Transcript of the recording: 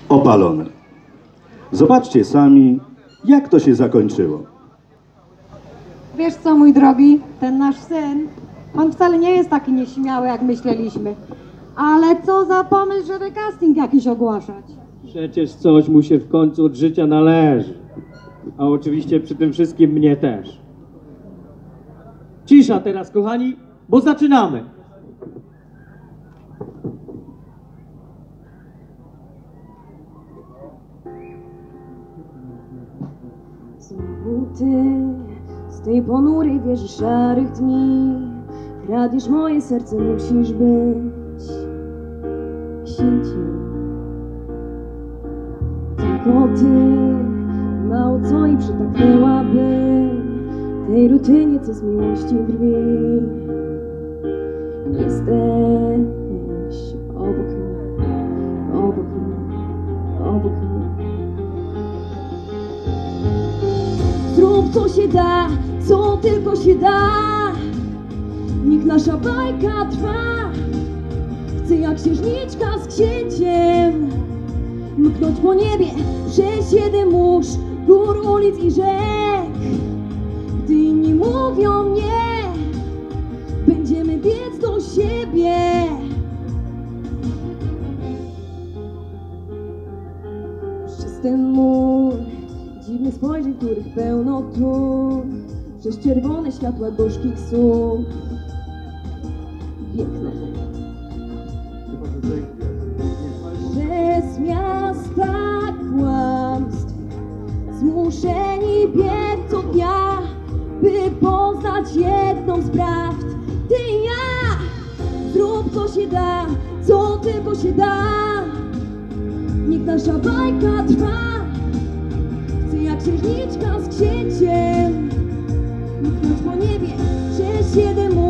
opalone. Zobaczcie sami, jak to się zakończyło. Wiesz co, mój drogi, ten nasz syn, on wcale nie jest taki nieśmiały, jak myśleliśmy. Ale co za pomysł, żeby casting jakiś ogłaszać? Przecież coś mu się w końcu od życia należy. A oczywiście przy tym wszystkim mnie też. Cisza teraz, kochani, bo zaczynamy. Znowu ty z tej ponurej wieży szarych dni kradniesz moje serce, musisz być księciem. Tylko ty, mało co i przytaknęłaby tej rutynie, co z miłości drwi. Jesteś obok mnie, obok mnie, obok mnie. Zrób co się da, co tylko się da. Niech nasza bajka trwa. Chcę jak księżniczka z księciem mknąć po niebie przez 7 mórz, gór, ulic i rzek. Gdy inni mówią nie, będziemy biec do siebie. Przez ten mur dziwnych spojrzeń, których pełno tu, przez czerwone światła gorzkich słów. Piękne. Przez miasta kłamstw zmuszeni biec co dnia, by poznać jedną z prawd. Ty i ja, zrób co się da, co tylko się da. Niech nasza bajka trwa. Chcę jak księżniczka z księciem mknąć po niebie przez 7 mórz.